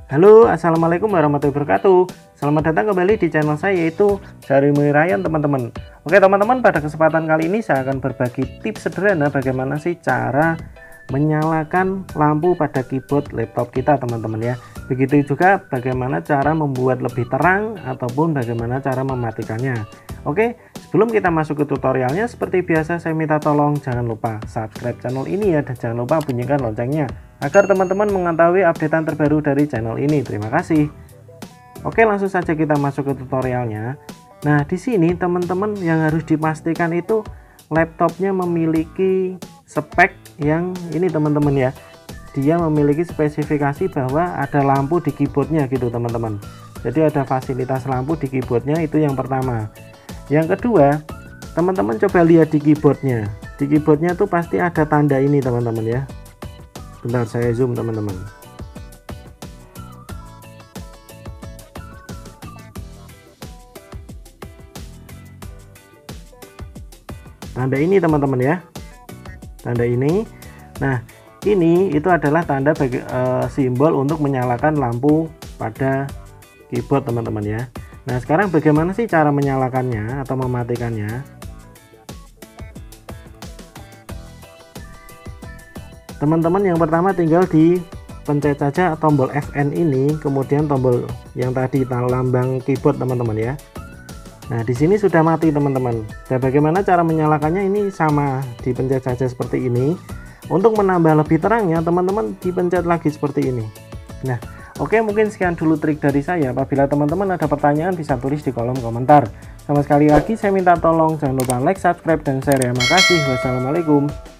Halo, assalamualaikum warahmatullahi wabarakatuh. Selamat datang kembali di channel saya, yaitu Jarimi Ryan, teman-teman. Oke teman-teman, pada kesempatan kali ini saya akan berbagi tips sederhana bagaimana sih cara menyalakan lampu pada keyboard laptop kita, teman-teman ya. Begitu juga bagaimana cara membuat lebih terang ataupun bagaimana cara mematikannya. Oke, sebelum kita masuk ke tutorialnya, seperti biasa saya minta tolong jangan lupa subscribe channel ini ya, dan jangan lupa bunyikan loncengnya agar teman-teman mengetahui updatean terbaru dari channel ini. Terima kasih. Oke, langsung saja kita masuk ke tutorialnya. Nah, di sini teman-teman yang harus dipastikan itu laptopnya memiliki spek yang ini, teman-teman ya. Dia memiliki spesifikasi bahwa ada lampu di keyboardnya gitu, teman-teman. Jadi ada fasilitas lampu di keyboardnya, itu yang pertama. Yang kedua, teman-teman coba lihat di keyboardnya. Di keyboardnya tuh pasti ada tanda ini, teman-teman ya. Bentar, saya zoom, teman-teman. Tanda ini, teman-teman ya. Tanda ini. Nah, ini itu adalah tanda simbol untuk menyalakan lampu pada keyboard, teman-teman ya. Nah, sekarang bagaimana sih cara menyalakannya atau mematikannya? Teman-teman, yang pertama tinggal dipencet saja tombol Fn ini, kemudian tombol yang tadi lambang keyboard, teman-teman ya. Nah, di sini sudah mati, teman-teman. Dan bagaimana cara menyalakannya? Ini sama, dipencet saja seperti ini. Untuk menambah lebih terangnya, teman-teman dipencet lagi seperti ini. Nah, oke, mungkin sekian dulu trik dari saya. Apabila teman-teman ada pertanyaan bisa tulis di kolom komentar. Sama sekali lagi saya minta tolong jangan lupa like, subscribe, dan share ya. Makasih. Wassalamualaikum.